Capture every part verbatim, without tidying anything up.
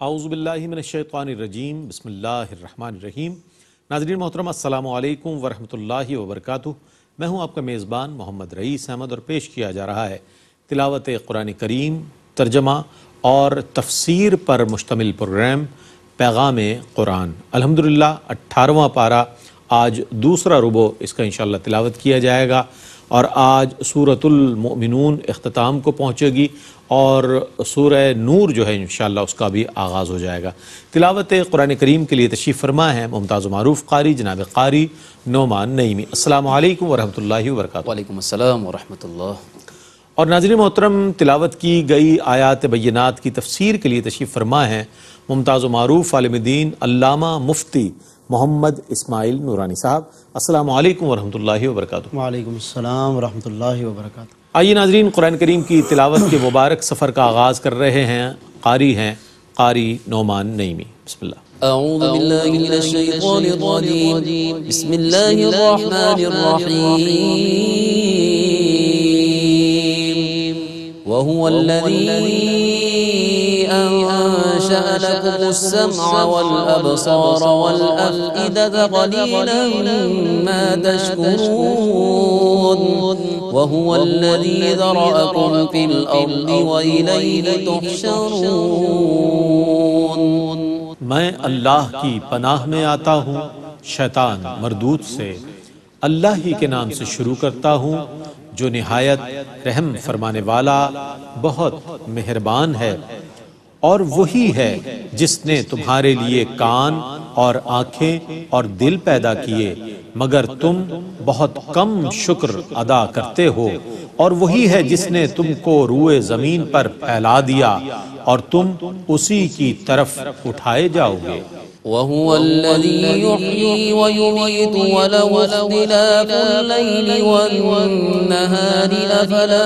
اعوذ باللہ من الشیطان الرجیم بسم اللہ الرحمن الرحیم۔ ناظرین محترم السلام علیکم ورحمۃ اللہ وبرکاتہ۔ میں ہوں آپ کا میزبان محمد رئیس احمد اور پیش کیا جا رہا ہے تلاوت قرآن کریم، ترجمہ اور تفسیر پر مشتمل پروگرام پیغام قرآن۔ الحمدللہ اٹھارہواں پارہ آج دوسرا ربع اس کا انشاءاللہ تلاوت کیا جائے گا، اور آج سورۃ المؤمنون اختتام کو پہنچے گی اور سورہ نور جو ہے انشاءاللہ اس کا بھی آغاز ہو جائے گا۔ تلاوت قرآن کریم کے لیے تشریف فرما ہے ممتاز و معروف قاری جناب قاری نعمان نعیمی۔ السلام علیکم ورحمۃ اللہ وبرکاتہ۔ وعلیکم السلام ورحمۃ اللہ۔ اور ناظرین محترم، تلاوت کی گئی آیات بینات کی تفسیر کے لیے تشریف فرما ہے ممتاز و معروف عالم دین علامہ مفتی محمد اسماعیل نورانی صاحب۔ السلام علیکم ورحمۃ اللہ وبرکاتہ۔ وعلیکم السلام ورحمۃ اللہ وبرکاتہ۔ آئیے ناظرین، قرآن کریم کی تلاوت کے مبارک سفر کا آغاز کر رہے ہیں، قاری ہیں قاری نعمان نعیمی۔ بسم اللہ۔ اعوذ باللہ من الشیطان الرجیم، بسم اللہ الرحمن الرحیم۔ وهو الذی انشأ لكم السمع والابصار والافئدة قلیلا ما تشکرون۔ وهو الذي ذرأكم في الأرض وإليه تحشرون۔ میں اللہ کی پناہ میں آتا ہوں شیطان مردود سے۔ اللہ ہی کے نام سے شروع کرتا ہوں جو نہایت رحم فرمانے والا بہت مہربان ہے۔ اور وہی ہے جس نے تمہارے لیے کان اور آنکھیں اور دل پیدا کیے، مگر تم بہت کم شکر ادا کرتے ہو۔ اور وہی ہے جس نے تم کو روئے زمین پر پھیلا دیا اور تم اسی کی طرف اٹھائے جاؤ گے۔ وهو الذي يحيي ويميت وله اختلاف الليل والنهار أفلا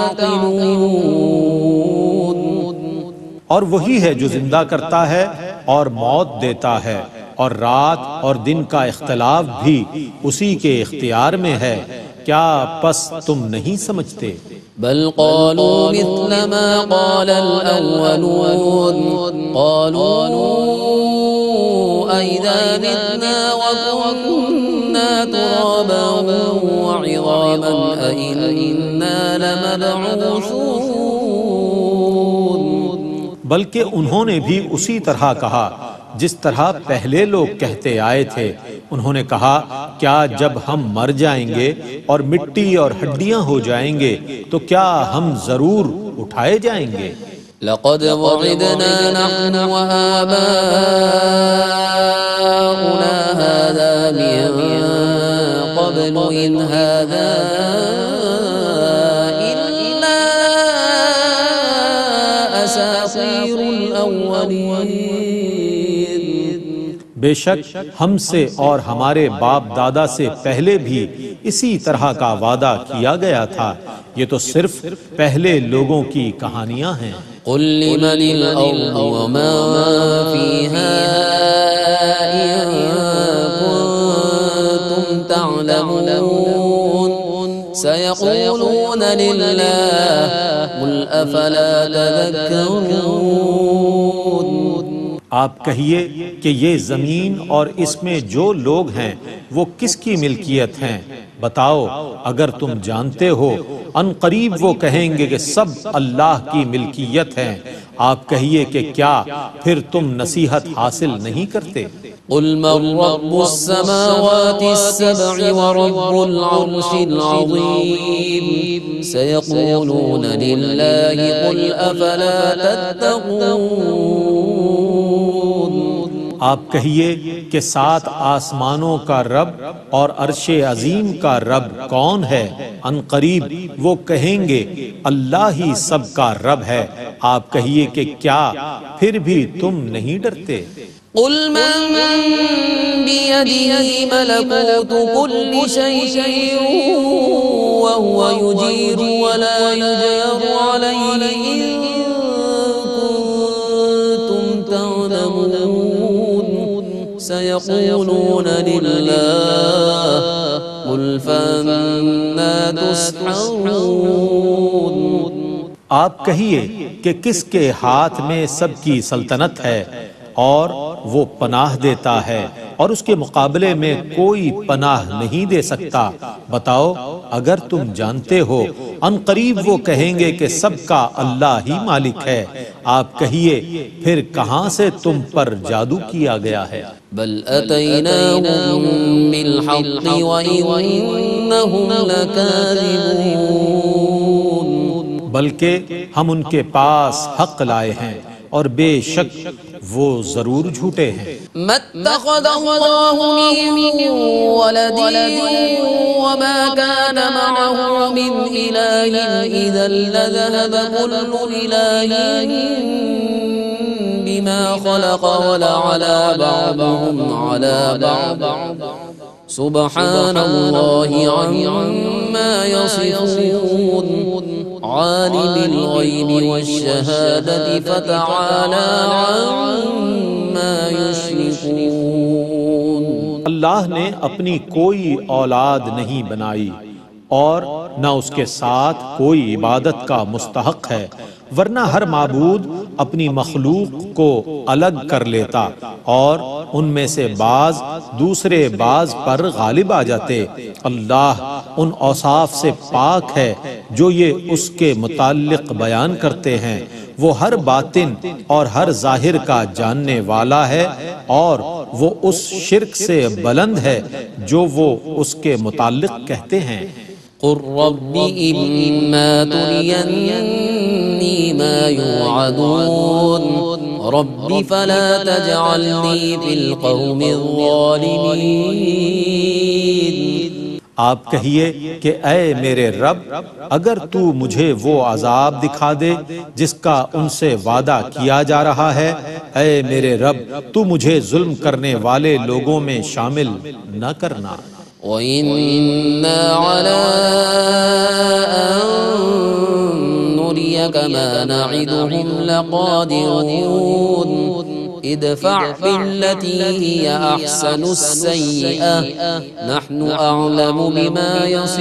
تعقلون۔ اور وہی ہے جو زندہ کرتا ہے اور موت دیتا ہے، اور رات اور دن کا اختلاف بھی اسی کے اختیار میں ہے، کیا پس تم نہیں سمجھتے؟ بل قالوا مثل ما قال الأولون قالوا أئذا متنا وكنا ترابا وعظاما أئنا لمبعوثون۔ بلکہ انہوں نے بھی اسی طرح کہا جس طرح پہلے لوگ کہتے آئے تھے۔ انہوں نے کہا کیا جب ہم مر جائیں گے اور مٹی اور ہڈیاں ہو جائیں گے تو کیا ہم ضرور اٹھائے جائیں گے؟ لقد وعدنا نحن وآباؤنا هذا من قبل إن هذا إلا أساطير الأولين۔ بے شک ہم سے اور ہمارے باپ دادا سے پہلے بھی اسی طرح کا وعدہ کیا گیا تھا، یہ تو صرف پہلے لوگوں کی کہانیاں ہیں۔ قل لمن الأرض وما فيها إن كنتم تعلمون سيقولون لله قل أفلا تذكرون۔ آپ کہیے کہ یہ زمین اور اس میں جو لوگ ہیں وہ کس کی ملکیت ہیں، بتاؤ اگر تم جانتے ہو۔ ان قریب وہ کہیں گے کہ سب اللہ کی ملکیت ہیں۔ آپ کہیے کہ کیا پھر تم نصیحت حاصل نہیں کرتے؟ قل من رب السماوات السبع ورب العرش العظيم سيقولون لله قل أفلا تتقون۔ آپ کہیے کہ سات آسمانوں کا رب اور عرش عظیم کا رب کون ہے؟ ان قریب وہ کہیں گے اللہ ہی سب کا رب ہے۔ آپ کہیے کہ کیا پھر بھی تم نہیں ڈرتے؟ قل من بيده ملكوت كل شيء وهو يجير ولا يجار عليه إن كنتم تعلمون سيقولون لله قل فأنا تسحرون۔ آپ کہیے کہ کس کے ہاتھ میں سب کی سلطنت ہے اور وہ پناہ دیتا ہے اور اس کے مقابلے میں کوئی پناہ نہیں دے سکتا۔ بتاؤ اگر تم جانتے ہو۔ ان قریب وہ کہیں گے کہ سب کا اللہ ہی مالک ہے۔ آپ کہیے پھر کہاں سے تم پر جادو کیا گیا ہے؟ بل اتیناہم بالحق وانہم لکاذبون، بلکہ ہم ان کے پاس حق لائے ہیں اور بے شک وہ ضرور جھوٹے ہیں۔ ما اتخذ اللہ من ولد وما كان معه من إله إذا لذهب كل إله بما خلق ولعلى بعضهم على بعض سبحان الله عما يصفون عالم الغيب والشهادة فتعالى عما يشركون۔ اللہ نے اپنی کوئی اولاد نہیں بنائی اور نہ اس کے ساتھ کوئی عبادت کا مستحق ہے، ورنہ ہر معبود اپنی مخلوق کو الگ کر لیتا اور ان میں سے بعض دوسرے بعض پر غالب آ جاتے۔ اللہ ان اوصاف سے پاک ہے جو یہ اس کے متعلق بیان کرتے ہیں۔ وہ ہر باطن اور ہر ظاہر کا جاننے والا ہے اور وہ اس شرک سے بلند ہے جو وہ اس کے متعلق کہتے ہیں۔ قل رب إما تريني ما يوعدون رب فلا تجعلني في القوم الظالمين۔ آپ کہیے کہ اے میرے رب اگر تو مجھے وہ عذاب دکھا دے جس کا ان سے وعدہ کیا جا رہا ہے، اے میرے رب تو مجھے ظلم کرنے والے لوگوں میں شامل نہ کرنا۔ وَإِنَّا عَلَىٰ أَن نُّرِيَكَ مَا نَعِدُهُمْ لَقَادِرُونَ ادفع بالتي هي أحسن السيئة نحن أعلم بما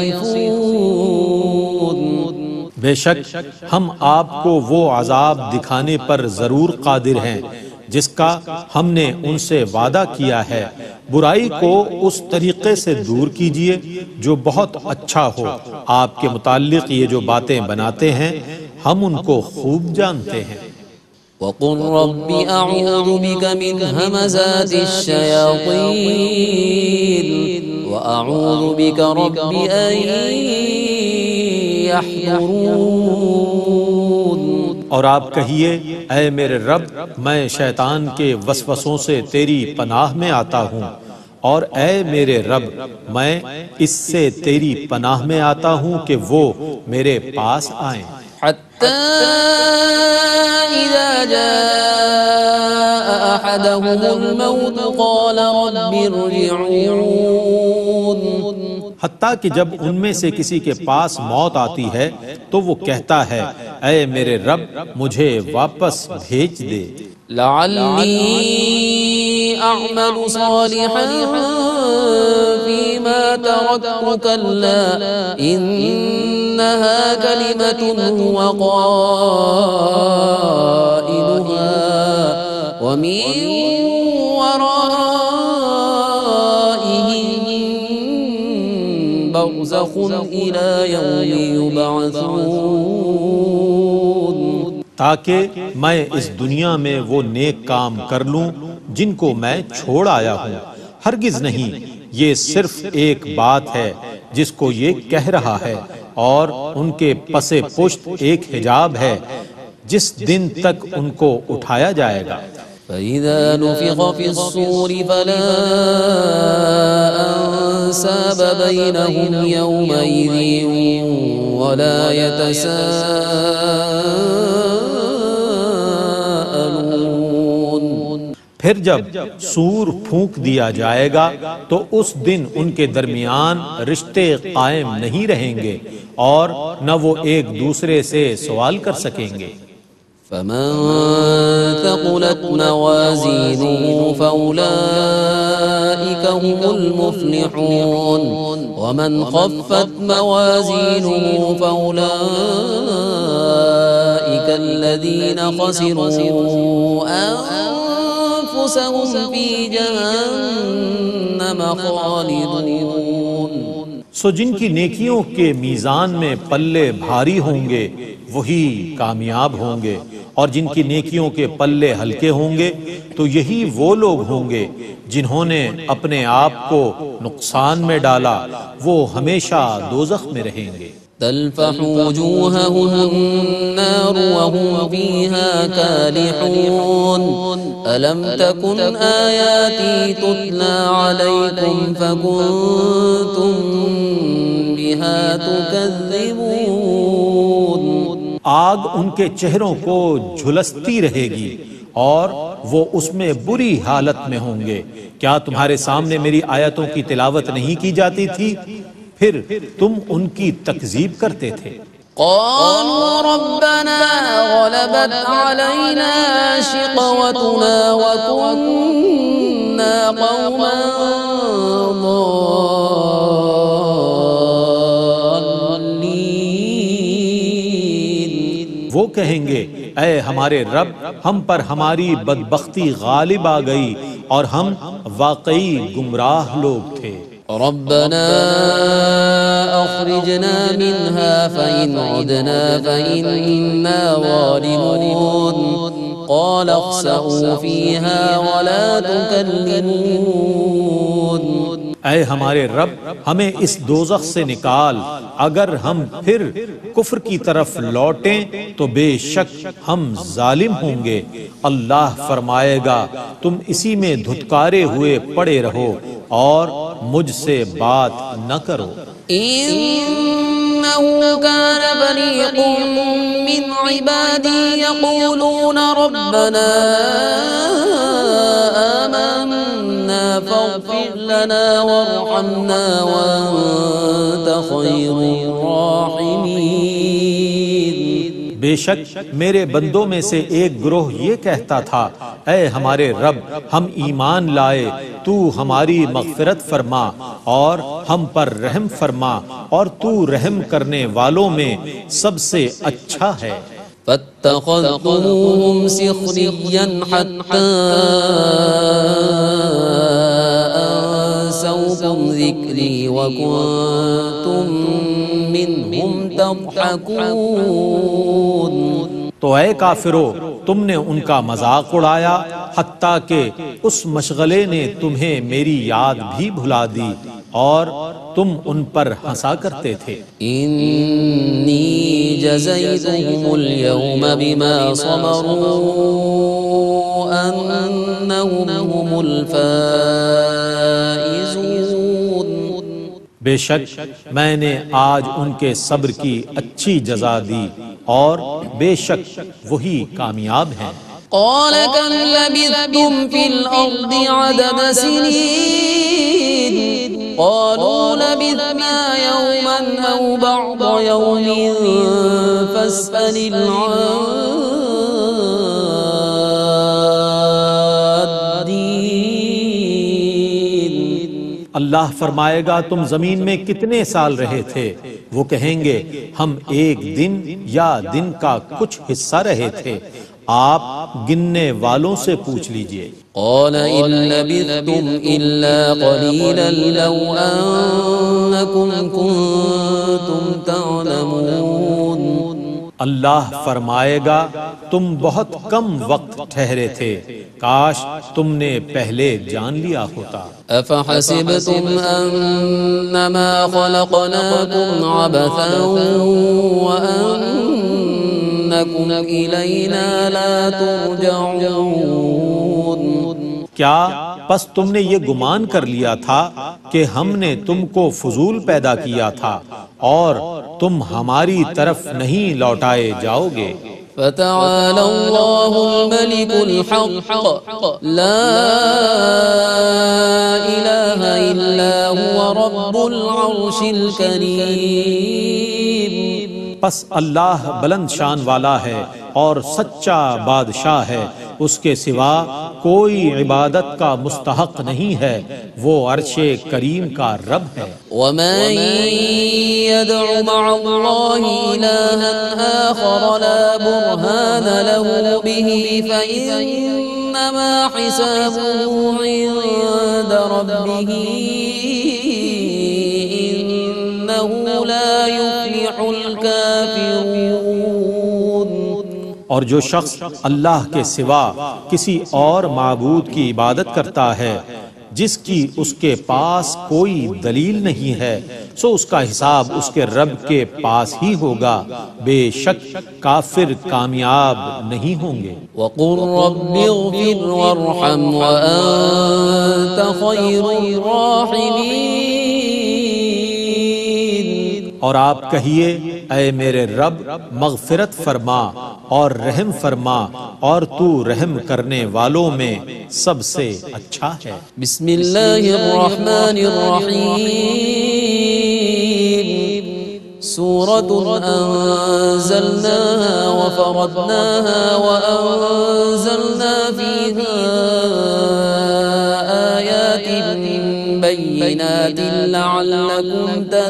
يصفون۔ بے شک ہم آپ کو وہ عذاب دکھانے پر ضرور قادر ہیں جس کا ہم نے ان سے وعدہ کیا ہے۔ برائی کو اس طریقے سے دور کیجئے جو بہت اچھا ہو۔ آپ کے متعلق یہ جو باتیں بناتے ہیں ہم ان کو خوب جانتے ہیں۔ وَقُلْ رَبِّ أَعُوذُ بِكَ مِنْ هَمَزَاتِ الشَّيَاطِينِ وَأَعُوذُ بِكَ رَبِّ أَنْ يَحْضُرُونِ۔ اور آپ کہیے اے میرے رب میں شیطان کے وسوسوں سے تیری پناہ میں آتا ہوں، اور اے میرے رب میں اس سے تیری پناہ میں آتا ہوں کہ وہ میرے پاس آئیں۔ حتى إذا جاء أحدهم الموت قال رب ارجعون۔ حتیٰ کہ جب ان میں سے کسی کے پاس موت آتی ہے تو وہ کہتا ہے اے میرے رب مجھے واپس بھیج دے۔ لعلی اعمل صالحا فيما تركت كلا انها كلمة هو قائلها ومن ورائهم برزخ إلى يوم يبعثون۔ تاکہ میں اس دنیا میں وہ نیک کام کر لوں جن کو میں چھوڑ آیا ہوں۔ ہرگز نہیں، یہ صرف ایک بات ہے جس کو یہ کہہ رہا ہے، اور ان کے پس پشت ایک حجاب ہے جس دن تک ان کو اٹھایا جائے گا۔ فَإِذَا نُفِخَ فِي الصُّورِ فَلَا أَنْسَابَ بَيْنَهُمْ يَوْمَئِذٍ وَلَا يَتَسَاءَلُونَ۔ پھر جب سور پھونک دیا جائے گا تو اس دن ان کے درمیان رشتے قائم نہیں رہیں گے اور نہ وہ ایک دوسرے سے سوال کر سکیں گے۔ فمن ثقلت موازينه فأولئك هم المفلحون ومن خفت موازينه فأولئك أولئك الذين خسروا أنفسهم في جهنم خالدون. سو جن کی نیکیوں کے میزان میں پلے بھاری ہوں گے وہی کامیاب ہوں گے، اور جن کی نیکیوں کے پلے ہلکے ہوں گے تو یہی وہ لوگ ہوں گے جنہوں نے اپنے آپ کو نقصان میں ڈالا، وہ ہمیشہ دوزخ میں رہیں گے. تلفح وجوههم النار وهم فيها كالحون ألم تكن آياتي تتلى عليكم فكنتم بها تكذبون. آگ ان کے چہروں کو جھلستی رہے گی اور وہ اس میں بری حالت میں ہوں گے. کیا تمہارے سامنے میری آیتوں کی تلاوت نہیں کی جاتی تھی؟ پھر تم ان کی تکذیب کرتے تھے. قالوا ربنا غلبت علينا شقوتنا وكنا قوما ضالين. وہ کہیں گے اے ہمارے رب، ہم پر ہماری بدبختی غالب آ گئی اور ہم واقعی گمراہ لوگ تھے. ربنا اخرجنا منها فإن عدنا فإنا ظالمون. قال اخسئوا فيها ولا تكلمون. اے ہمارے رب، ہمیں اس دوزخ سے نکال، اگر ہم پھر کفر کی طرف لوٹیں تو بے شک ہم ظالم ہوں گے. اللہ فرمائے گا تم اسی میں دھتکارے ہوئے پڑے رہو اور مجھ سے بات نہ کرو. إنه كان فريق من عبادي يقولون ربنا آمنا فاغفر لنا وارحمنا وأنت خير الراحمين. بے شک میرے بندوں میں سے ایک گروہ یہ کہتا تھا اے ہمارے رب، ہم ایمان لائے، تو ہماری مغفرت فرما اور ہم پر رحم فرما، اور تو رحم کرنے والوں میں سب سے اچھا ہے. فاتخذتموهم سخريا حتى أنسوكم ذكري وكنتم منهم تضحكون. تو اے کافرو، تم نے ان کا مذاق اڑایا حتیٰ کہ اس مشغلے نے تمہیں میری یاد بھی بھلا دی اور تم ان پر ہنسا کرتے تھے. إني جزيتهم اليوم بما صبروا أنهم هم الفائزون. بے شک میں نے آج ان کے صبر کی اچھی جزا دی اور بے شک وہی کامیاب ہیں. قال كم لبثتم في الأرض عدد سنين قالوا لبثنا يوما أو بعض يوم فاسأل العادين. اللہ فرمائے گا تم زمین میں کتنے سال رہے تھے؟ وہ کہیں گے ہم ایک دن یا دن کا کچھ حصہ رہے تھے. آپ گننے والوں سے پوچھ لیجئے. قال إن لبثتم إلا قليلا لو أنكم كنتم تعلمون. اللہ فرمائے گا تم بہت کم وقت ٹھہرے تھے، کاش تم نے پہلے جان لیا ہوتا. أفحسبتم أنما خلقناكم عبثا وأنكم إلينا لا ترجعون. کیا پس تم نے یہ گمان کر لیا تھا کہ ہم نے تم کو فضول پیدا کیا تھا اور تم ہماری طرف نہیں لوٹائے جاؤ گے. فتعالى الله الملك الحق لا إله إلا هو رب العرش الكريم. پس اللہ بلند شان والا ہے، اور سچا بادشاہ ہے، اس کے سوا کوئی عبادت کا مستحق نہیں ہے، وہ عرش کریم کا رب ہے۔ وَمَن يَدْعُ مَعَ اللَّهِ إِلَٰهًا آخَرَ لَا بُرْهَانَ لَهُ بِهِ فَإِنَّمَا حِسَابُهُ عِندَ رَبِّهِ إِنَّهُ لَا يُفْلِحُ الْكَافِرُونَ۔ اور جو شخص اللہ کے سوا کسی اور معبود کی عبادت کرتا ہے جس کی اس کے پاس کوئی دلیل نہیں ہے، سو اس کا حساب اس کے رب کے پاس ہی ہوگا، بے شک کافر کامیاب نہیں ہوں گے۔ وَقُلْ رَبِّ اغْفِرْ وَارْحَمْ وَأَنْتَ خَيْرُ الرَّاحِمِينَ۔ اور آپ کہیے، اے میرے رب مغفرت فرما اور رحم فرما، اور تو رحم کرنے والوں میں سب سے اچھا ہے۔ بسم اللہ الرحمن الرحیم۔ سورة أنزلناها وفرضناها وأنزلنا فيها آيات بينات لعلكم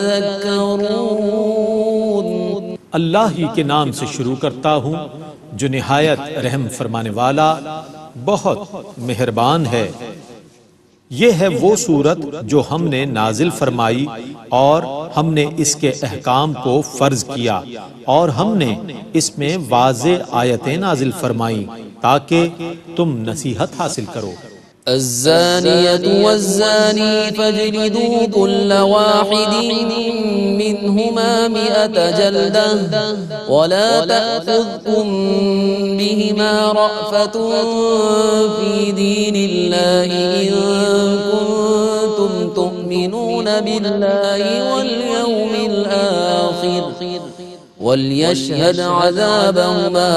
تذكرون۔ اللہ ہی کے نام سے شروع کرتا ہوں جو نہایت رحم فرمانے والا بہت مہربان ہے۔ یہ ہے وہ سورت جو ہم نے نازل فرمائی اور ہم نے اس کے احکام کو فرض کیا، اور ہم نے اس میں واضح آیتیں نازل فرمائیں تاکہ تم نصیحت حاصل کرو۔ الزانية والزاني فاجلدوا كل واحد منهما مئة جلدة ولا تأخذكم بهما رأفة في دين الله إن كنتم تؤمنون بالله واليوم الآخر وليشهد عذابهما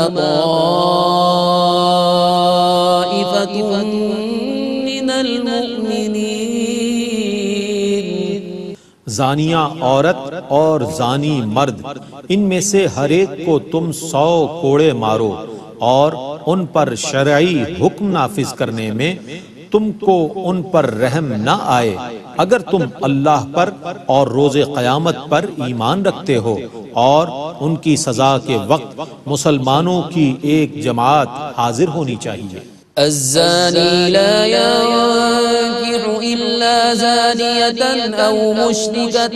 طائفة زانیہ عورت اور زانی مرد، ان میں سے ہر ایک کو تم سو کوڑے مارو، اور ان پر شرعی حکم نافذ کرنے میں تم کو ان پر رحم نہ آئے، اگر تم اللہ پر اور روز قیامت پر ایمان رکھتے ہو، اور ان کی سزا کے وقت مسلمانوں کی ایک جماعت حاضر ہونی چاہیے۔ الزاني لا ينكح إلا زانية أو مشركة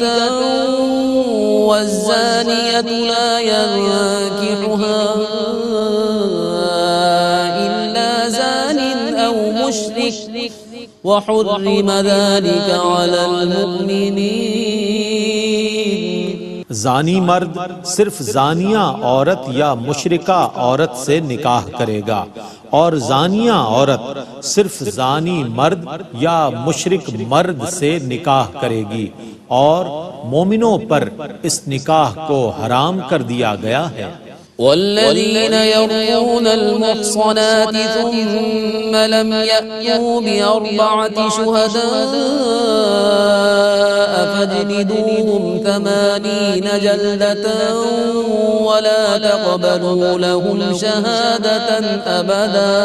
والزانية لا ينكحها إلا زان أو مشرك وحرم ذلك على المؤمنين۔ زانی مرد صرف زانیہ عورت یا مشرکہ عورت سے نکاح کرے گا، اور زانیہ عورت صرف زانی مرد یا مشرک مرد سے نکاح کرے گی، اور مومنوں پر اس نکاح کو حرام کر دیا گیا ہے۔ والذين يرمون المحصنات ثم لم يأتوا بأربعة شهداء فاجلدوهم ثمانين جلدة ولا تقبلوا لهم شهادة أبدا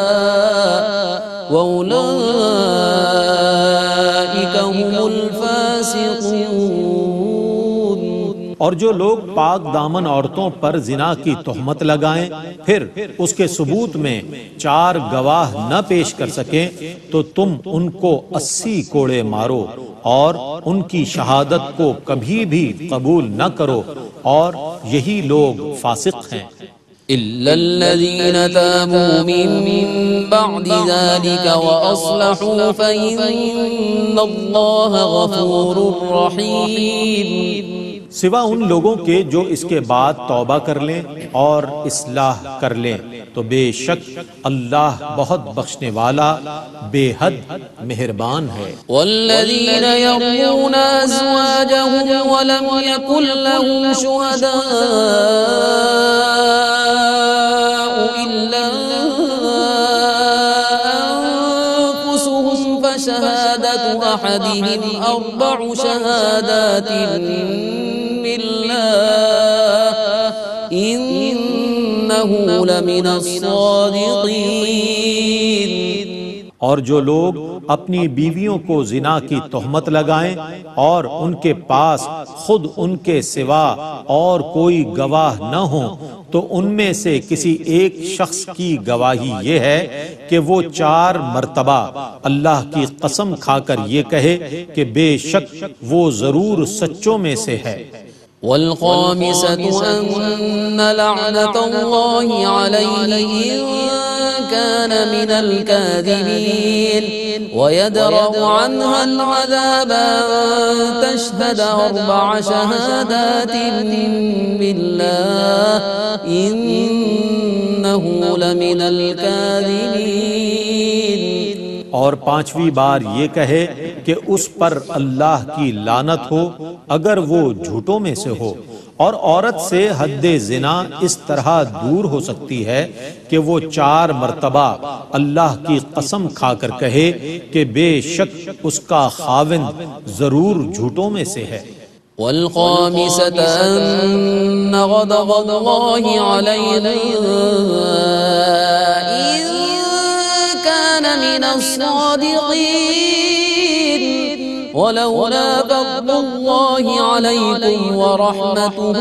وأولئك هم الفاسقون۔ اور جو لوگ پاک دامن عورتوں پر زنا کی تہمت لگائیں پھر اس کے ثبوت میں چار گواہ نہ پیش کر سکیں تو تم ان کو اسی کوڑے مارو، اور ان کی شہادت کو کبھی بھی قبول نہ کرو، اور یہی لوگ فاسق ہیں۔ إلا الذين تابوا من بعد ذلك وأصلحوا فإن الله غفور رحيم۔ سوا ان لوگوں کے جو اس کے بعد توبہ کر لیں اور اصلاح کر لیں تو بے شک اللہ بہت بخشنے والا بے حد مہربان ہے۔ والذین یرمون ازواجهم ولم یکن لهم شہداء الا انفسهم فشہادة احدهم اربع شہادات بالله إنه إنه لمن الصادقين. اور جو لوگ اپنی بیویوں کو زنا کی تہمت لگائیں اور ان کے پاس خود ان کے سوا اور کوئی گواہ نہ ہوں تو ان میں سے کسی ایک شخص کی گواہی یہ ہے کہ وہ چار مرتبہ اللہ کی قسم کھا کر یہ کہے کہ بے شک وہ ضرور سچوں میں سے ہے. والخامسة أن لعنة الله عليه إن كان من الكاذبين ويدرأ عنها العذاب أن تشهد أربع شهادات بالله إنه لمن الكاذبين. اور پانچویں بار یہ کہے کہ اس پر اللہ کی لعنت ہو اگر وہ جھوٹوں میں سے ہو. اور عورت سے حد زنا اس طرح دور ہو سکتی ہے کہ وہ چار مرتبہ اللہ کی قسم کھا کر کہے کہ بے شک اس کا خاوند ضرور جھوٹوں میں سے ہے. والخامسة أن غضب الله عليه إن كان من الصادقين ولولا فضل الله عليكم ورحمته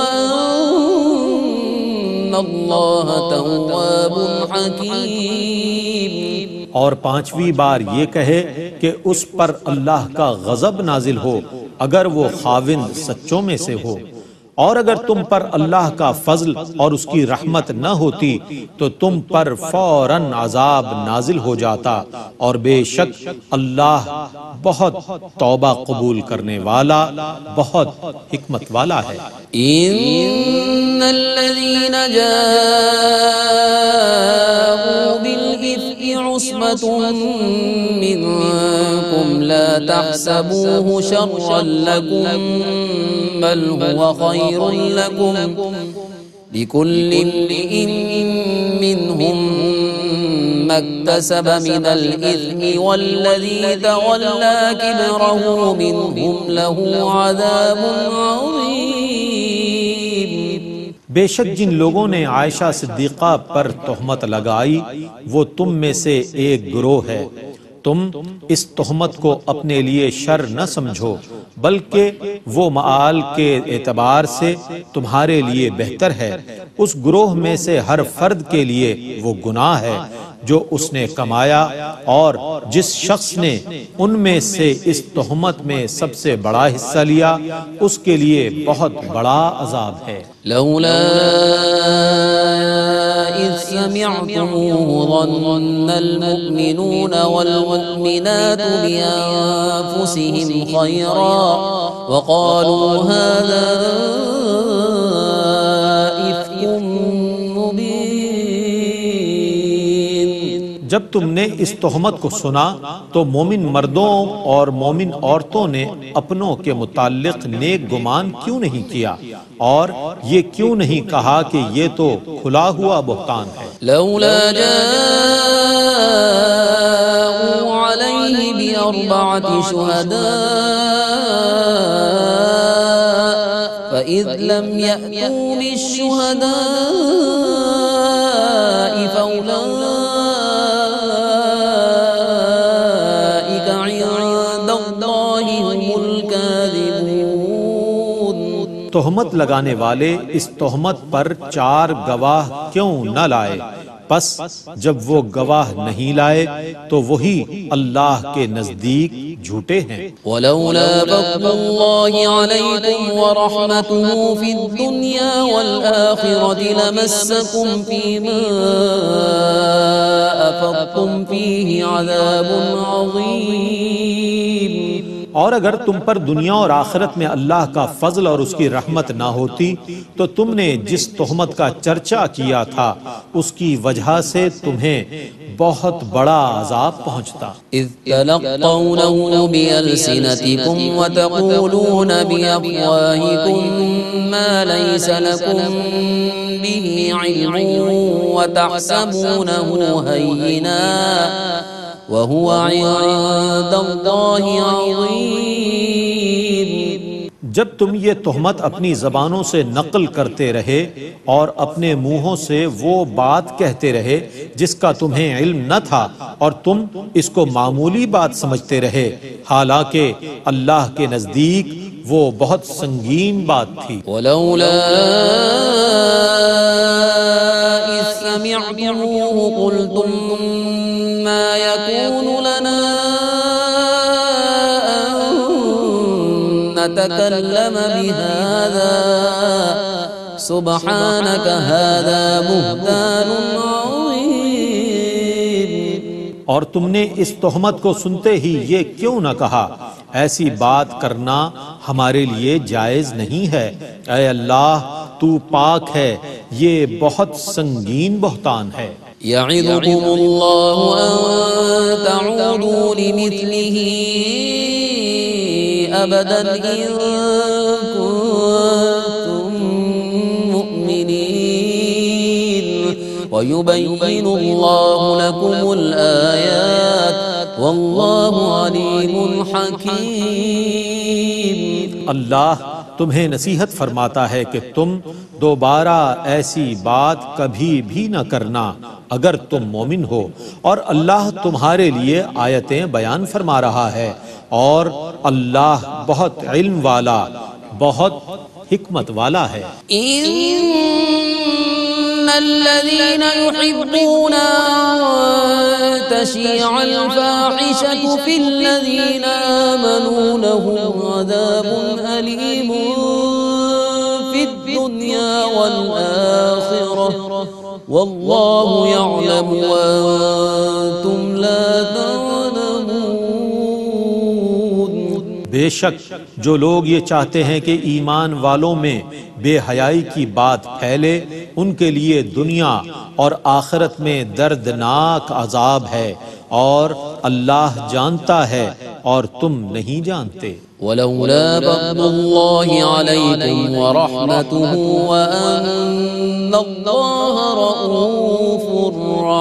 وأن الله تواب حكيم. اور پانچویں بار یہ کہے کہ اس پر اللہ کا غضب نازل ہو اگر وہ خاوند سچوں میں سے ہو. اور اگر تم پر اللہ کا فضل اور اس کی رحمت نہ ہوتی تو تم پر فوراً عذاب نازل ہو جاتا اور بے شک اللہ بہت توبہ قبول کرنے والا بہت حکمت والا ہے. ان الذين جاءوا بالإفك عصبة منكم لا تحسبوه شرا لكم بل هو خير لكم لكل امرئ منهم ما اكتسب من الإثم والذي تولى كبره منهم له عذاب عظيم. بے شک جن لوگوں نے عائشہ صدیقہ پر تہمت لگائی وہ تم میں سے ایک گروہ ہے. تم اس تہمت کو اپنے لیے شر نہ سمجھو بلکہ وہ معال کے اعتبار سے تمہارے لیے بہتر ہے. اس گروہ میں سے ہر فرد کے لیے وہ گناہ ہے جو اس نے کمایا اور جس شخص نے ان میں سے اس تہمت میں سب سے بڑا حصہ لیا اس کے لیے بہت بڑا عذاب ہے. لولا إذ سمعتموه ظن المؤمنون والمؤمنات بأنفسهم خيرا وقالوا هذا إفك مبين. جب تم نے اس تہمت کو سنا تو مومن مردوں اور مومن عورتوں نے اپنوں کے متعلق نیک گمان کیوں نہیں کیا اور یہ کیوں نہیں کہا کہ یہ تو کھلا ہوا بہتان ہے. لولا جاءوا عليه بأربعة شهداء فإذ لم يأتوا بالشهداء فأولئك عند الله هم الكاذبون. تہمت لگانے والے اس تہمت پر چار گواہ کیوں نہ لائے؟ پس جب وہ گواہ نہیں لائے تو وہی اللہ کے نزدیک جھوٹے ہیں. ولولا فضل الله عليكم ورحمته في الدنيا والآخرة لمسكم فيما أفضتم فيه عذاب عظيم. اور اگر تم پر دنیا اور آخرت میں اللہ کا فضل اور اس کی رحمت نہ ہوتی تو تم نے جس تہمت کا چرچا کیا تھا اس کی وجہ سے تمہیں بہت بڑا عذاب پہنچتا. اذ تلقونه بألسنتكم وتقولون بأفواهكم ما ليس لكم به علم وتحسبونه هينا وهو عند الله عظيم. جب تم یہ تہمت اپنی زبانوں سے نقل کرتے رہے اور اپنے منہوں سے وہ بات کہتے رہے جس کا تمہیں علم نہ تھا اور تم اس کو معمولی بات سمجھتے رہے، حالانکہ اللہ کے نزدیک وہ بہت سنگین بات تھی۔ وَلَوْلَا إِذْ سَمِعْتُمُوهُ قُلْتُمْ مَا يَكُونُ لَنَا نتكلم بهذا سبحانك هذا بهتان عظيم۔ اور تم نے اس تہمت کو سنتے ہی یہ کیوں نہ کہا، ایسی بات کرنا ہمارے لیے جائز نہیں ہے، اے اللہ تو پاک ہے، یہ بہت سنگین بہتان ہے۔ يعظكم الله أن تعودوا لمثله أبدا إن كنتم مؤمنين ويبين الله لكم الآيات والله عليم حكيم۔ اللہ تمہیں نصیحت فرماتا ہے کہ تم دوبارہ ایسی بات کبھی بھی نہ کرنا اگر تم مومن ہو، اور اللہ تمہارے لیے آیتیں بیان فرما رہا ہے، اور اللہ بہت علم والا، بہت حکمت والا ہے۔ إن الذين يحبون أن تشيع الفاحشة في الذين آمنوا لهم عذاب أليم في الدنيا والآخرة والله يعلم وأنتم لا تعلمون۔ بے شک جو لوگ یہ چاہتے ہیں کہ ایمان والوں میں بے حیائی کی بات پھیلے، ان کے لیے دنیا اور آخرت میں دردناک عذاب ہے، اور اللہ جانتا ہے اور تم نہیں جانتے۔ ولولا فضل الله عليكم ورحمته وأن الله رؤوف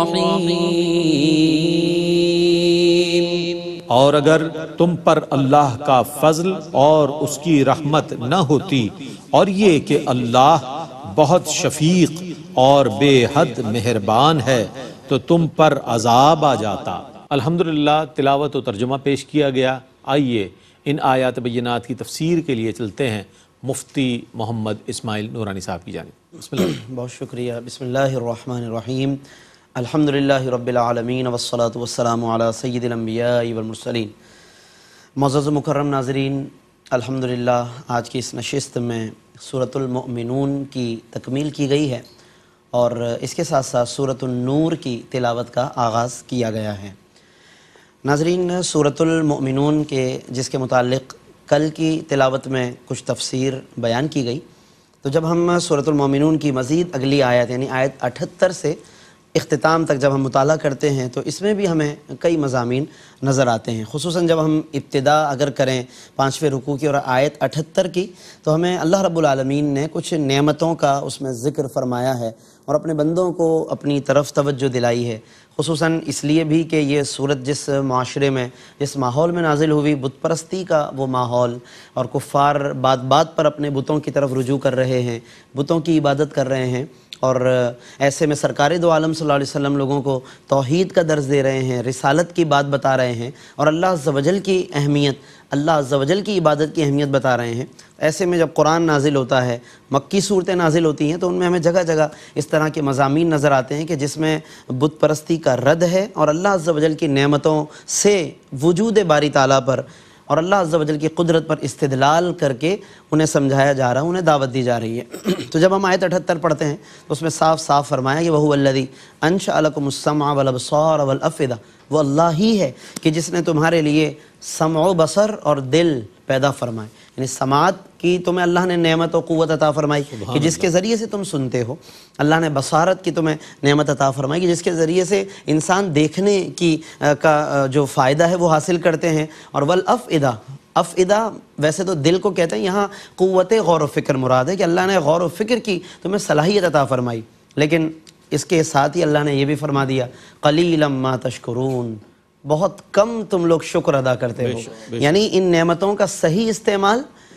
رحيم۔ اور اگر تم پر اللہ کا فضل اور اس کی رحمت نہ ہوتی، اور یہ کہ اللہ بہت شفیق اور بے حد مہربان ہے، تو تم پر عذاب آ جاتا۔ الحمدللہ تلاوت و ترجمہ پیش کیا گیا۔ آئیے ان آیات بینات کی تفسیر کے لیے چلتے ہیں مفتی محمد اسماعیل نورانی صاحب کی جانب۔ بسم اللہ۔ بہت شکریہ۔ بسم اللہ الرحمن الرحیم، الحمدللہ رب العالمین والصلاة والسلام علی سید الانبیاء والمرسلین۔ معزز و مکرم ناظرین، الحمدللہ آج کی اس نشست میں سورۃ المؤمنون کی تکمیل کی گئی ہے، اور اس کے ساتھ ساتھ سورۃ النور کی تلاوت کا آغاز کیا گیا ہے۔ ناظرین، سورۃ المؤمنون کے جس کے متعلق کل کی تلاوت میں کچھ تفسیر بیان کی گئی، تو جب ہم سورۃ المؤمنون کی مزید اگلی آیت یعنی آیت اٹھتر سے اختتام تک جب ہم مطالعہ کرتے ہیں تو اس میں بھی ہمیں کئی مضامین نظر آتے ہیں، خصوصاً جب ہم ابتدا اگر کریں پانچویں رکوع کی اور آیت اٹھتر کی، تو ہمیں اللہ رب العالمین نے کچھ نعمتوں کا اس میں ذکر فرمایا ہے اور اپنے بندوں کو اپنی طرف توجہ دلائی ہے، خصوصاً اس لیے بھی کہ یہ سورت جس معاشرے میں جس ماحول میں نازل ہوئی، بت پرستی کا وہ ماحول، اور کفار بات بات پر اپنے بتوں کی طرف رجوع کر رہے ہیں، بتوں کی عبادت کر رہے ہیں، اور ایسے میں سرکار دو عالم صلی اللہ علیہ وسلم لوگوں کو توحید کا درس دے رہے ہیں، رسالت کی بات بتا رہے ہیں، اور اللہ عز و جل کی اہمیت، اللہ عز و جل کی عبادت کی اہمیت بتا رہے ہیں۔ ایسے میں جب قرآن نازل ہوتا ہے، مکی صورتیں نازل ہوتی ہیں، تو ان میں ہمیں جگہ جگہ اس طرح کے مضامین نظر آتے ہیں کہ جس میں بت پرستی کا رد ہے، اور اللہ عز و جل کی نعمتوں سے وجود باری تعالیٰ پر اور اللہ عز و جل کی قدرت پر استدلال کر کے انہیں سمجھایا جا رہا ہے، انہیں دعوت دی جا رہی ہے۔ تو جب ہم آیت اٹھتر پڑھتے ہیں تو اس میں صاف صاف فرمایا کہ وَهُوَ الَّذِي أَنشَأَ لَكُمُ السَّمْعَ وَالْأَبْصَارَ وَالْأَفْئِدَةَ، وہ اللہ ہی ہے کہ جس نے تمہارے لیے سمع و بصر اور دل پیدا فرمائے، یعنی سماعت کی تمہیں اللہ نے نعمت و قوت عطا فرمائی کہ جس کے ذریعے سے تم سنتے ہو، اللہ نے بصارت کی تمہیں نعمت عطا فرمائی کہ جس کے ذریعے سے انسان دیکھنے کی کا جو فائدہ ہے وہ حاصل کرتے ہیں، اور والافئدہ، افئدہ ویسے تو دل کو کہتے ہیں، یہاں قوت غور و فکر مراد ہے کہ اللہ نے غور و فکر کی تمہیں صلاحیت عطا فرمائی، لیکن اس کے ساتھ ہی اللہ نے یہ بھی فرما دیا قلیلا ما تشکرون، بہت کم تم لوگ شکر ادا کرتے ہو، یعنی ان نعمتوں کا صحیح استعمال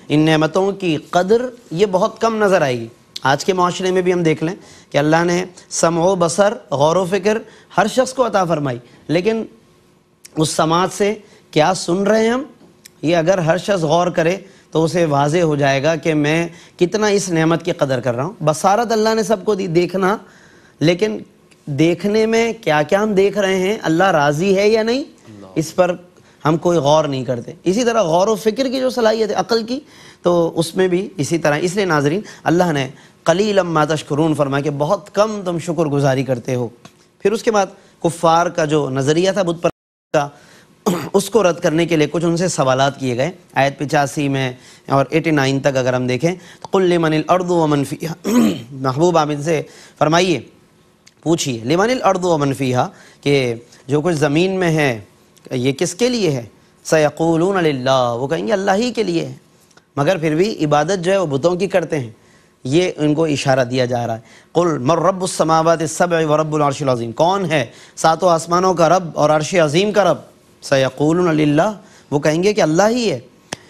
ان نعمتوں کی قدر یہ بہت کم نظر آئے گی. آج کے معاشرے میں بھی ہم دیکھ لیں کہ اللہ نے سمع و بصر، غور و فکر ہر شخص کو عطا فرمائی، لیکن اس سماعت سے کیا سن رہے ہیں ہم، یہ اگر ہر شخص غور کرے تو اسے واضح ہو جائے گا کہ میں کتنا اس نعمت کی قدر کر رہا ہوں. بصارت اللہ نے سب کو دی، دیکھنا، لیکن دیکھنے میں کیا کیا ہم دیکھ رہے ہیں، اللہ راضی ہے یا نہیں، اس پر ہم کوئی غور نہیں کرتے. اسی طرح غور و فکر کی جو صلاحیت ہے عقل کی، تو اس میں بھی اسی طرح. اس لیے ناظرین اللہ نے قلیلا ما تشکرون فرمایا کہ بہت کم تم شکر گزاری کرتے ہو. پھر اس کے بعد کفار کا جو نظریہ تھا بت پرست کا، اس کو رد کرنے کے لیے کچھ ان سے سوالات کیے گئے. آیت پچاسی میں اور اٹھاسی تک اگر ہم دیکھیں تو قل لمن الارض ومن فیہا، محبوب عامد سے فرمائیے، پوچھیے لمن الارض ومن فیہا کہ جو کچھ زمین میں ہے یہ کس کے لیے ہے؟ سیقولون للہ، وہ کہیں گے اللہ ہی کے لیے ہے. مگر پھر بھی عبادت جو ہے وہ بتوں کی کرتے ہیں. یہ ان کو اشارہ دیا جا رہا ہے. قل من رب السماوات السبع ورب العرش العظیم، کون ہے ساتوں آسمانوں کا رب اور عرش عظیم کا رب؟ سیقولون للہ، وہ کہیں گے کہ اللہ ہی ہے.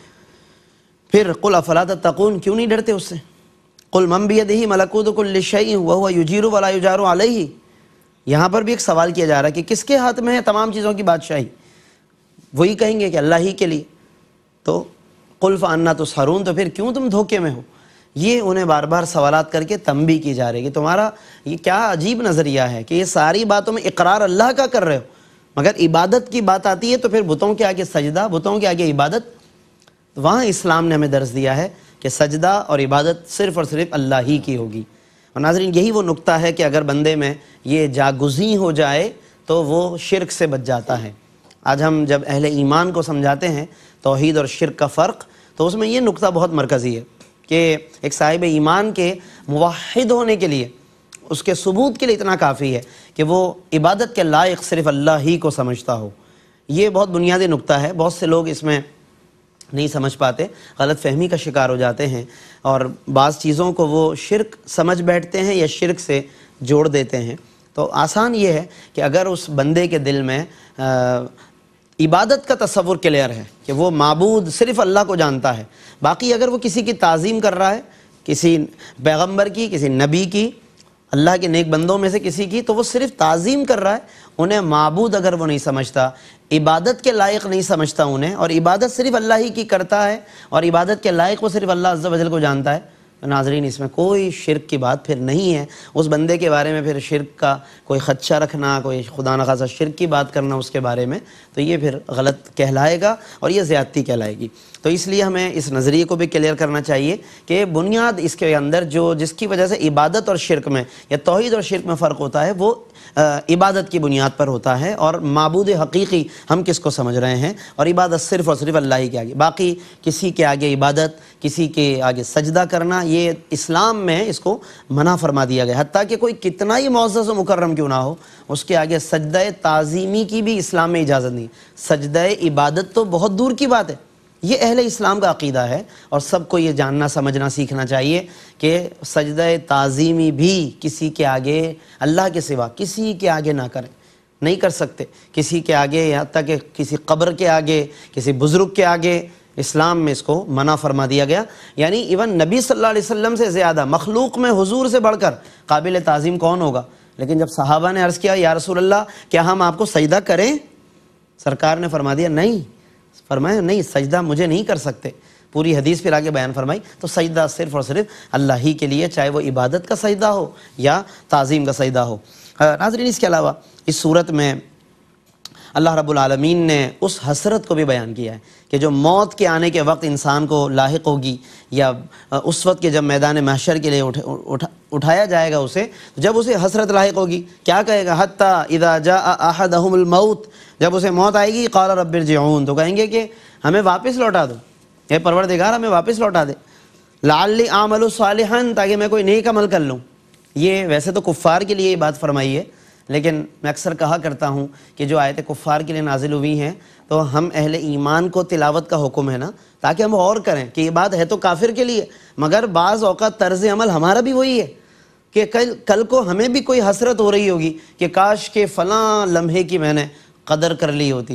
پھر قل افلا تتقون، کیوں نہیں ڈرتے اس سے؟ قل من بیدہ ملکوت کل شیء وہو یجیر ولا یجار علیہ. یہاں پر بھی ایک سوال کیا جا رہا ہے کہ کس کے ہاتھ میں ہے تمام چیزوں کی بادشاہی؟ وہی کہیں گے کہ اللہ ہی کے لیے. تو قل فانا تسحرون، تو پھر کیوں تم دھوکے میں ہو؟ یہ انہیں بار بار سوالات کر کے تنبیہ کی جا رہی ہے کہ تمہارا یہ کیا عجیب نظریہ ہے کہ یہ ساری باتوں میں اقرار اللہ کا کر رہے ہو، مگر عبادت کی بات آتی ہے تو پھر بتوں کے آگے سجدہ، بتوں کے آگے عبادت. وہاں اسلام نے ہمیں درس دیا ہے کہ سجدہ اور عبادت صرف اور صرف اللہ ہی کی ہوگی. اور ناظرین یہی وہ نقطہ ہے کہ اگر بندے میں یہ جاگزیں ہو جائے تو وہ شرک سے بچ جاتا ہے. آج ہم جب اہل ایمان کو سمجھاتے ہیں توحید اور شرک کا فرق، تو اس میں یہ نقطہ بہت مرکزی ہے کہ ایک صاحب ایمان کے موحد ہونے کے لیے، اس کے ثبوت کے لیے اتنا کافی ہے کہ وہ عبادت کے لائق صرف اللہ ہی کو سمجھتا ہو. یہ بہت بنیادی نقطہ ہے. بہت سے لوگ اس میں نہیں سمجھ پاتے، غلط فہمی کا شکار ہو جاتے ہیں، اور بعض چیزوں کو وہ شرک سمجھ بیٹھتے ہیں یا شرک سے جوڑ دیتے ہیں. تو آسان یہ ہے کہ اگر اس بندے کے دل میں عبادت کا تصور کلیئر ہے کہ وہ معبود صرف اللہ کو جانتا ہے، باقی اگر وہ کسی کی تعظیم کر رہا ہے، کسی پیغمبر کی، کسی نبی کی، اللہ کے نیک بندوں میں سے کسی کی، تو وہ صرف تعظیم کر رہا ہے. انہیں معبود اگر وہ نہیں سمجھتا، عبادت کے لائق نہیں سمجھتا انہیں، اور عبادت صرف اللہ ہی کی کرتا ہے اور عبادت کے لائق وہ صرف اللہ عز و جل کو جانتا ہے، تو ناظرین اس میں کوئی شرک کی بات پھر نہیں ہے. اس بندے کے بارے میں پھر شرک کا کوئی خدشہ رکھنا، کوئی خدا نخواستہ شرک کی بات کرنا اس کے بارے میں، تو یہ پھر غلط کہلائے گا اور یہ زیادتی کہلائے گی. تو اس لیے ہمیں اس نظریے کو بھی کلیئر کرنا چاہیے کہ بنیاد اس کے اندر جو جس کی وجہ سے عبادت اور شرک میں یا توحید اور شرک میں فرق ہوتا ہے وہ عبادت کی بنیاد پر ہوتا ہے، اور معبود حقیقی ہم کس کو سمجھ رہے ہیں، اور عبادت صرف اور صرف اللہ ہی کے آگے. باقی کسی کے آگے عبادت، کسی کے آگے سجدہ کرنا، یہ اسلام میں اس کو منع فرما دیا گیا. حتیٰ کہ کوئی کتنا ہی معزز و مکرم کیوں نہ ہو، اس کے آگے سجدہ تعظیمی کی بھی اسلام میں اجازت نہیں. سجدہ عبادت تو بہت دور کی بات ہے. یہ اہل اسلام کا عقیدہ ہے، اور سب کو یہ جاننا سمجھنا سیکھنا چاہیے کہ سجدہ تعظیمی بھی کسی کے آگے، اللہ کے سوا کسی کے آگے نہ کریں، نہیں کر سکتے. کسی کے آگے، یہاں تک کہ کسی قبر کے آگے، کسی بزرگ کے آگے، اسلام میں اس کو منع فرما دیا گیا. یعنی ایون نبی صلی اللہ علیہ وسلم سے زیادہ مخلوق میں حضور سے بڑھ کر قابل تعظیم کون ہوگا؟ لیکن جب صحابہ نے عرض کیا یا رسول اللہ کیا ہم آپ کو سجدہ کریں؟ سرکار نے فرما دیا نہیں، فرمایا نہیں، سجدہ مجھے نہیں کر سکتے. پوری حدیث پھر آگے بیان فرمائی. تو سجدہ صرف اور صرف اللہ ہی کے لیے، چاہے وہ عبادت کا سجدہ ہو یا تعظیم کا سجدہ ہو. ناظرین اس کے علاوہ اس صورت میں اللہ رب العالمین نے اس حسرت کو بھی بیان کیا ہے کہ جو موت کے آنے کے وقت انسان کو لاحق ہوگی، یا اس وقت کے جب میدان محشر کے لیے اٹھا اٹھایا جائے گا اسے، جب اسے حسرت لاحق ہوگی کیا کہے گا؟ حتیٰ اذا جاء احدہم الموت، جب اسے موت آئے گی قال رب ارجعون، تو کہیں گے کہ ہمیں واپس لوٹا دو، اے پروردگار ہمیں واپس لوٹا دے. لعلی اعمل صالحا، تاکہ میں کوئی نیک عمل کر لوں. یہ ویسے تو کفار کے لیے یہ بات فرمائی ہے، لیکن میں اکثر کہا کرتا ہوں کہ جو آیتیں کفار کے لیے نازل ہوئی ہیں تو ہم اہل ایمان کو تلاوت کا حکم ہے نا، تاکہ ہم غور کریں کہ یہ بات ہے تو کافر کے لیے، مگر بعض اوقات طرز عمل ہمارا بھی وہی ہے کہ کل کل کو ہمیں بھی کوئی حسرت ہو رہی ہوگی کہ کاش کہ فلاں لمحے کی میں نے قدر کر لی ہوتی،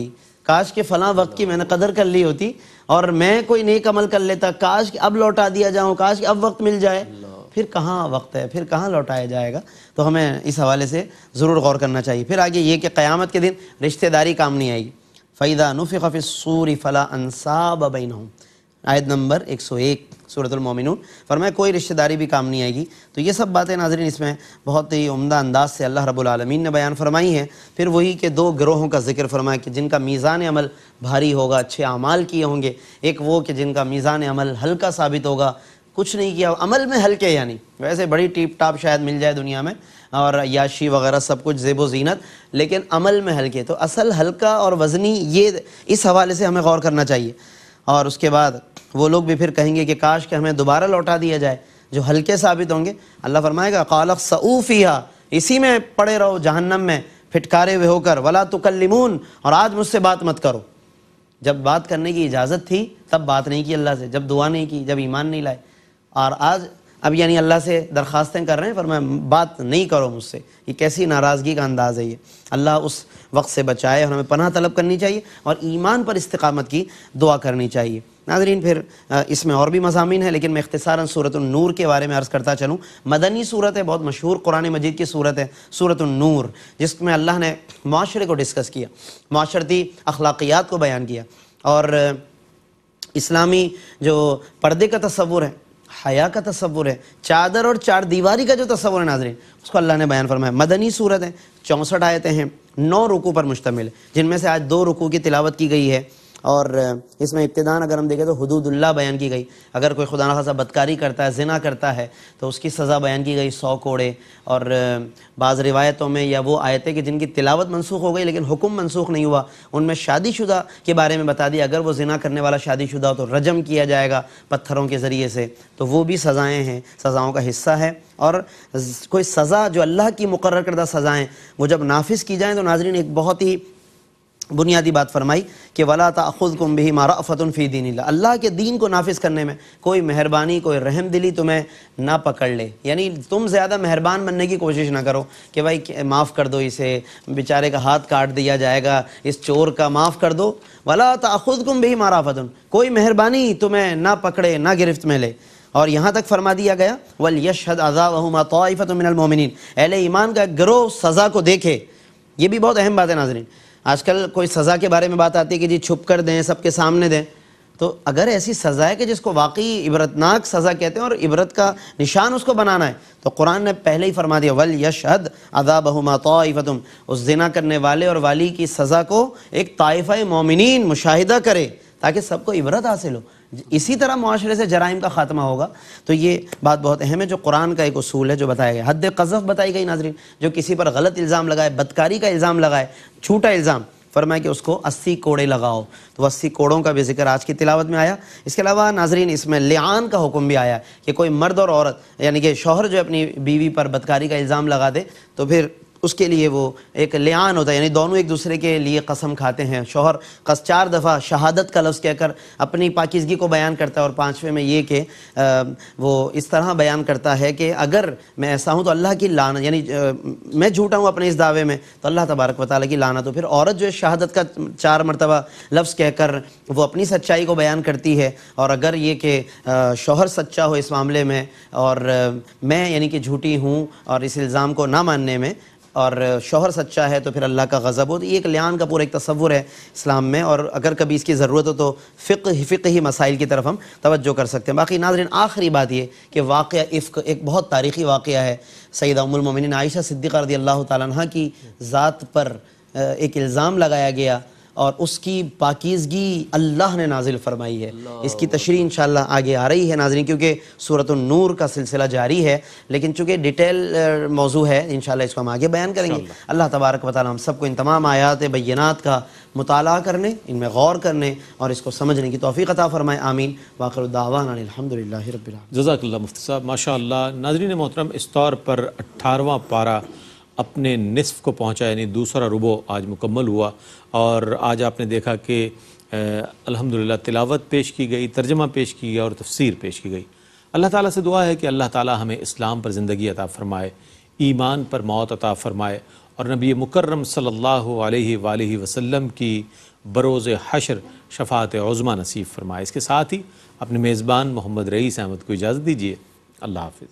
کاش کہ فلاں وقت کی میں نے قدر کر لی ہوتی اور میں کوئی نیک عمل کر لیتا، کاش کہ اب لوٹا دیا جاؤں، کاش کہ اب وقت مل جائے. پھر کہاں وقت ہے، پھر کہاں لوٹایا جائے گا. تو ہمیں اس حوالے سے ضرور غور کرنا چاہیے. پھر آگے یہ کہ قیامت کے دن رشتہ داری کام نہیں آئے گی. فَإِذَا نُفِخَ فِي الصُّورِ فَلَا أَنْسَابَ بَيْنَهُمْ، آیت نمبر ایک سو ایک سورۃ المومنون. فرمایا کوئی رشتہ داری بھی کام نہیں آئے گی. تو یہ سب باتیں ناظرین اس میں بہت ہی عمدہ انداز سے اللہ رب العالمین نے بیان فرمائی ہیں. پھر وہی کہ دو گروہوں کا ذکر فرمایا کہ جن کا میزان عمل بھاری ہوگا، اچھے اعمال کیے ہوں گے. ایک وہ کہ جن کا میزان عمل ہلکا ثابت ہوگا، کچھ نہیں کیا عمل میں ہلکے، یعنی ویسے بڑی ٹیپ ٹاپ شاید مل جائے دنیا میں اور یاشی وغیرہ سب کچھ زیب و زینت، لیکن عمل میں ہلکے. تو اصل ہلکا اور وزنی، یہ اس حوالے سے ہمیں غور کرنا چاہیے. اور اس کے بعد وہ لوگ بھی پھر کہیں گے کہ کاش کہ ہمیں دوبارہ لوٹا دیا جائے، جو ہلکے ثابت ہوں گے. اللہ فرمائے گا قَالَ اخْسَئُوا فِيهَا، اسی میں پڑے رہو جہنم میں پھٹکارے ہوئے ہو کر. وَلَا تُكَلِّمُونَ، اور آج مجھ سے بات مت کرو. جب بات کرنے کی اجازت تھی تب بات نہیں کی اللہ سے، جب دعا نہیں کی، جب ایمان نہیں لائے. اور آج اب یعنی اللہ سے درخواستیں کر رہے ہیں، فرمایا بات نہیں کرو مجھ سے. یہ کیسی ناراضگی کا انداز ہے یہ. اللہ اس وقت سے بچائے اور ہمیں پناہ طلب کرنی چاہیے اور ایمان پر استقامت کی دعا کرنی چاہیے. ناظرین پھر اس میں اور بھی مضامین ہیں، لیکن میں اختصاراً سورۃ النور کے بارے میں عرض کرتا چلوں. مدنی صورت ہے، بہت مشہور قرآن مجید کی صورت ہے سورۃ النور، جس میں اللہ نے معاشرے کو ڈسکس کیا، معاشرتی اخلاقیات کو بیان کیا اور اسلامی جو پردے کا تصور ہے، حیا کا تصور ہے، چادر اور چار دیواری کا جو تصور ہے ناظرین، اس کو اللہ نے بیان فرمایا. مدنی صورت ہے، چونسٹھ آیتیں ہیں، نو رکوع پر مشتمل ہے، جن میں سے آج دو رکوع کی تلاوت کی گئی ہے. اور اس میں ابتداءً اگر ہم دیکھیں تو حدود اللہ بیان کی گئی. اگر کوئی خدا نخواستہ بدکاری کرتا ہے، زنا کرتا ہے، تو اس کی سزا بیان کی گئی سو کوڑے. اور بعض روایتوں میں یا وہ آیتیں کہ جن کی تلاوت منسوخ ہو گئی لیکن حکم منسوخ نہیں ہوا، ان میں شادی شدہ کے بارے میں بتا دیا، اگر وہ زنا کرنے والا شادی شدہ ہو تو رجم کیا جائے گا پتھروں کے ذریعے سے. تو وہ بھی سزائیں ہیں، سزاؤں کا حصہ ہے. اور کوئی سزا جو اللہ کی مقرر کردہ سزائیں وہ جب نافذ کی جائیں تو ناظرین ایک بہت ہی بنیادی بات فرمائی کہ وَلَا تَأْخُذْكُمْ بِهِمَا رَأْفَةٌ فِي دِينِ اللَّهِ، اللہ کے دین کو نافذ کرنے میں کوئی مہربانی، کوئی رحم دلی تمہیں نہ پکڑ لے. یعنی تم زیادہ مہربان بننے کی کوشش نہ کرو کہ بھائی معاف کر دو، اسے بیچارے کا ہاتھ کاٹ دیا جائے گا، اس چور کا معاف کر دو. وَلَا تَأْخُذْكُمْ بِهِمَا رَأْفَةٌ، کوئی مہربانی تمہیں نہ پکڑے، نہ گرفت میں لے. اور یہاں تک فرما دیا گیا وَلْيَشْهَدْ عَذَابَهُمَا طَائِفَةٌ مِّنَ الْمُؤْمِنِينَ، اہل ایمان کا گروہ سزا کو دیکھے. یہ بھی بہت اہم بات ہے ناظرین. آج کل کوئی سزا کے بارے میں بات آتی ہے کہ جی چھپ کر دیں، سب کے سامنے دیں. تو اگر ایسی سزا ہے کہ جس کو واقعی عبرتناک سزا کہتے ہیں اور عبرت کا نشان اس کو بنانا ہے، تو قرآن نے پہلے ہی فرما دیا وَلْيَشْهَدْ عَذَابَهُمَا طَائِفَةٌ، اس زنا کرنے والے اور والی کی سزا کو ایک طائفہ مومنین مشاہدہ کرے تاکہ سب کو عبرت حاصل ہو. اسی طرح معاشرے سے جرائم کا خاتمہ ہوگا. تو یہ بات بہت اہم ہے جو قرآن کا ایک اصول ہے جو بتایا گیا. حد قذف بتائی گئی ناظرین، جو کسی پر غلط الزام لگائے، بدکاری کا الزام لگائے، جھوٹا الزام، فرمایا کہ اس کو اسی کوڑے لگاؤ. تو اسی کوڑوں کا بھی ذکر آج کی تلاوت میں آیا. اس کے علاوہ ناظرین اس میں لعان کا حکم بھی آیا کہ کوئی مرد اور عورت یعنی کہ شوہر جو اپنی بیوی پر بدکاری کا الزام لگا دے تو پھر اس کے لیے وہ ایک لعان ہوتا ہے، یعنی دونوں ایک دوسرے کے لیے قسم کھاتے ہیں. شوہر قسم چار دفعہ شہادت کا لفظ کہہ کر اپنی پاکیزگی کو بیان کرتا ہے، اور پانچویں میں یہ کہ وہ اس طرح بیان کرتا ہے کہ اگر میں ایسا ہوں تو اللہ کی لعنت، یعنی میں جھوٹا ہوں اپنے اس دعوے میں تو اللہ تبارک و تعالیٰ کی لعنت. تو پھر عورت جو ہے شہادت کا چار مرتبہ لفظ کہہ کر وہ اپنی سچائی کو بیان کرتی ہے، اور اگر یہ کہ شوہر سچا ہو اس معاملے میں اور میں یعنی کہ جھوٹی ہوں اور اس الزام کو نہ ماننے میں، اور شوہر سچا ہے تو پھر اللہ کا غضب ہو. تو یہ ایک لعان کا پورا ایک تصور ہے اسلام میں، اور اگر کبھی اس کی ضرورت ہو تو فقہ فقہی مسائل کی طرف ہم توجہ کر سکتے ہیں. باقی ناظرین آخری بات یہ کہ واقعہ افک ایک بہت تاریخی واقعہ ہے. سیدہ ام المومنین عائشہ صدیقہ رضی اللہ تعالیٰ عنہ کی ذات پر ایک الزام لگایا گیا اور اس کی پاکیزگی اللہ نے نازل فرمائی ہے. اس کی تشریح انشاءاللہ آگے آ رہی ہے ناظرین، کیونکہ سورۃ النور کا سلسلہ جاری ہے، لیکن چونکہ ڈیٹیل موضوع ہے انشاءاللہ اس کو ہم آگے بیان کریں گے. اللہ تبارک و تعالی ہم سب کو ان تمام آیات بینات کا مطالعہ کرنے، ان میں غور کرنے اور اس کو سمجھنے کی توفیق عطا فرمائے. آمین. وآخر دعوانا الحمدللہ رب العالمین. جزاک اللہ مفتی صاحب، ماشاءاللہ. ناظرین محترم، اس طور پر اٹھارہواں پارہ اپنے نصف کو پہنچا، یعنی دوسرا ربع آج مکمل ہوا، اور آج آپ نے دیکھا کہ الحمدللہ تلاوت پیش کی گئی، ترجمہ پیش کی گیا اور تفسیر پیش کی گئی. اللہ تعالیٰ سے دعا ہے کہ اللہ تعالیٰ ہمیں اسلام پر زندگی عطا فرمائے، ایمان پر موت عطا فرمائے اور نبی مکرم صلی اللہ علیہ وآلہ وسلم کی بروز حشر شفاعت عظمیٰ نصیب فرمائے۔ اس کے ساتھ ہی اپنے میزبان محمد رئیس احمد کو اجازت دیجیے۔ اللہ حافظ۔